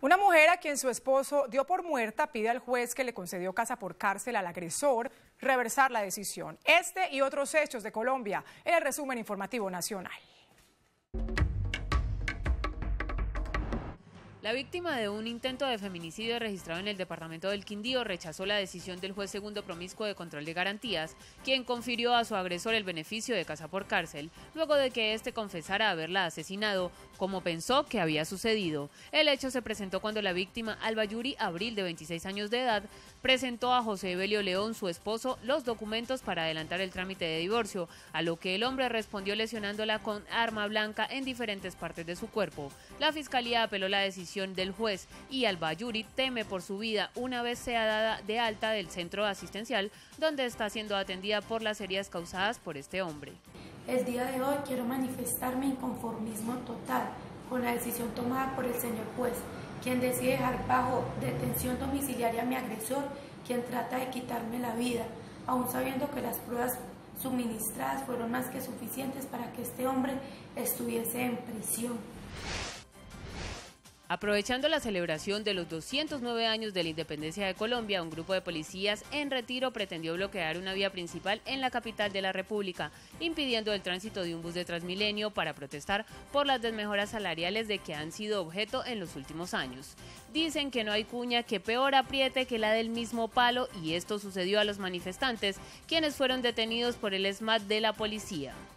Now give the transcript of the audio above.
Una mujer a quien su esposo dio por muerta pide al juez que le concedió casa por cárcel al agresor reversar la decisión. Este y otros hechos de Colombia en el resumen informativo nacional. La víctima de un intento de feminicidio registrado en el departamento del Quindío rechazó la decisión del juez segundo promiscuo de control de garantías, quien confirió a su agresor el beneficio de casa por cárcel, luego de que éste confesara haberla asesinado, como pensó que había sucedido. El hecho se presentó cuando la víctima, Albayuri Abril, de 26 años de edad, presentó a José Evelio León, su esposo, los documentos para adelantar el trámite de divorcio, a lo que el hombre respondió lesionándola con arma blanca en diferentes partes de su cuerpo. La fiscalía apeló la decisión del juez y Albayuri teme por su vida una vez sea dada de alta del centro asistencial donde está siendo atendida por las heridas causadas por este hombre. El día de hoy quiero manifestar mi inconformismo total con la decisión tomada por el señor juez, quien decide dejar bajo detención domiciliaria a mi agresor, quien trata de quitarme la vida, aun sabiendo que las pruebas suministradas fueron más que suficientes para que este hombre estuviese en prisión. Aprovechando la celebración de los 209 años de la independencia de Colombia, un grupo de policías en retiro pretendió bloquear una vía principal en la capital de la República, impidiendo el tránsito de un bus de Transmilenio para protestar por las desmejoras salariales de que han sido objeto en los últimos años. Dicen que no hay cuña que peor apriete que la del mismo palo, y esto sucedió a los manifestantes, quienes fueron detenidos por el SMAT de la policía.